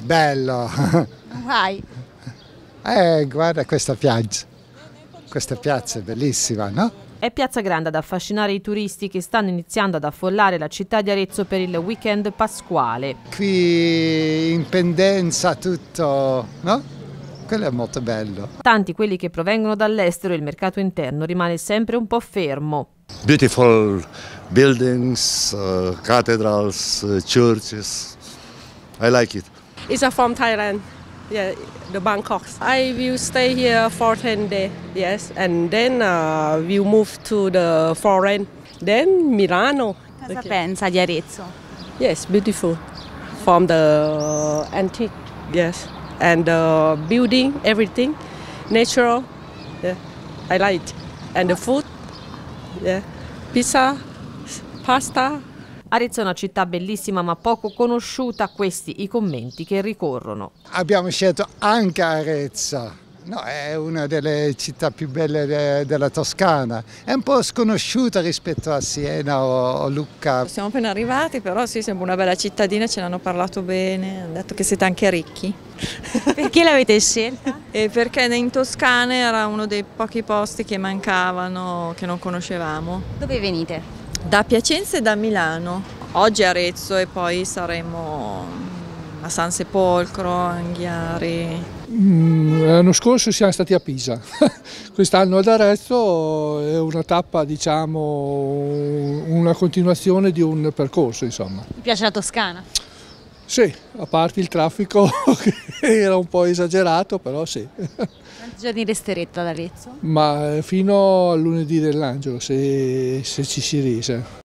Bello. Vai. Guarda questa piazza è bellissima, no? È Piazza Grande ad affascinare i turisti che stanno iniziando ad affollare la città di Arezzo per il weekend pasquale. Qui in pendenza tutto, no? Quello è molto bello. Tanti quelli che provengono dall'estero e il mercato interno rimane sempre un po' fermo. Beautiful buildings, cathedrals, churches. I like it. It's from Thailand. Yeah, the Bangkok. I will stay here for 10 days, yes, and then we'll move to the foreign, then Milano. Cosa pensa di Arezzo? Yes, beautiful. From the antique, yes, and the building, everything, natural. Yeah, I like it. And the food, yeah, pizza, pasta. Arezzo è una città bellissima ma poco conosciuta, questi i commenti che ricorrono. Abbiamo scelto anche Arezzo, no, è una delle città più belle della Toscana, è un po' sconosciuta rispetto a Siena o Lucca. Siamo appena arrivati, però sì, sembra una bella cittadina, ce l'hanno parlato bene, hanno detto che siete anche ricchi. Perché l'avete scelta? E perché in Toscana era uno dei pochi posti che mancavano, che non conoscevamo. Dove venite? Da Piacenza e da Milano. Oggi Arezzo e poi saremo a San Sepolcro, a Anghiari. L'anno scorso siamo stati a Pisa, quest'anno ad Arezzo è una tappa, diciamo, una continuazione di un percorso, insomma. Mi piace la Toscana? Sì, a parte il traffico che era un po' esagerato, però sì. Quanti giorni resterete ad Arezzo? Ma fino al lunedì dell'Angelo, se ci si riesce.